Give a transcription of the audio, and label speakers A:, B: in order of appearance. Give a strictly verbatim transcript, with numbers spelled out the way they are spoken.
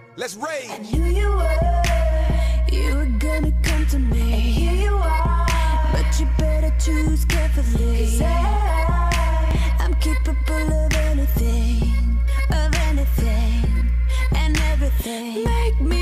A: Let's rage.
B: I knew you were, you were gonna come to me. And here you are, but you better choose carefully. 'Cause I, I'm capable of anything, of anything, and everything. Make me